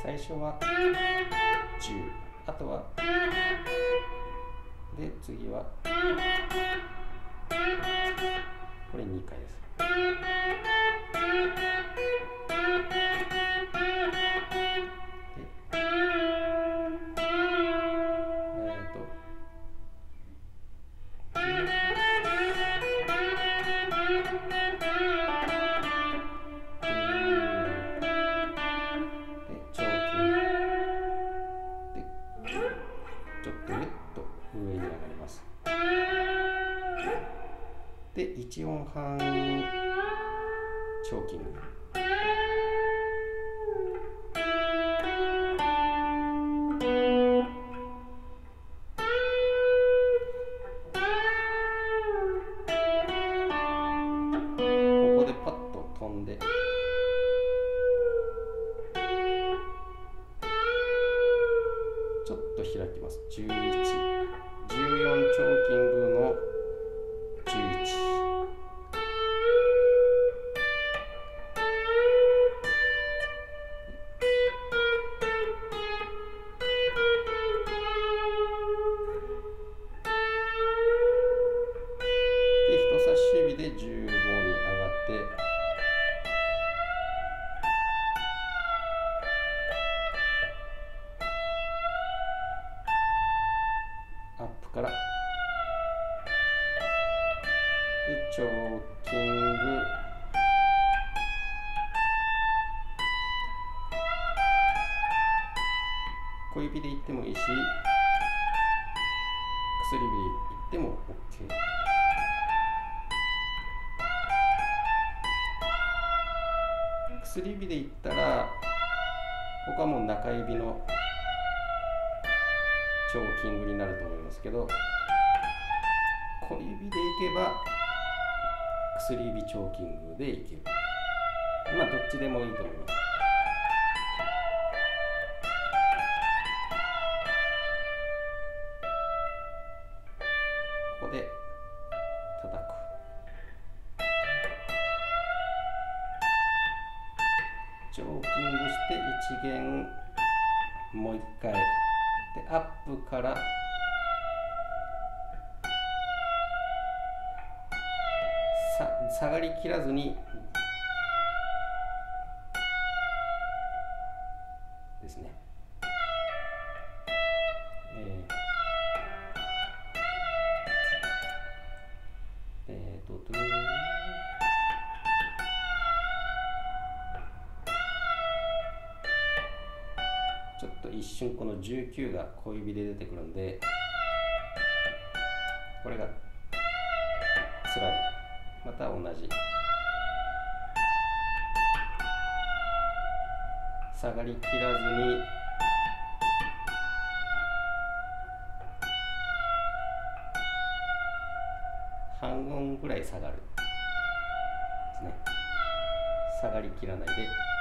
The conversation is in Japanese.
最初は10、あとはで次はこれ2回です。ちょっと上と上に上がります。で1音半チョーキング。ここでパッと飛んでちょっと開きます。11、14チョーキングの11。で人差し指で15に上がってアップからでチョーキング、小指でいってもいいし薬指でいっても OK。薬指でいったらここはもう中指のチョーキングになると思いますけど、小指でいけば薬指チョーキングでいける。まあどっちでもいいと思います。ここで叩く。チョーキングして1弦もう1回でアップから下がりきらずにですね。ちょっと一瞬この19が小指で出てくるんで、これが辛い。また同じ下がりきらずに半音ぐらい下がるですね。下がりきらないで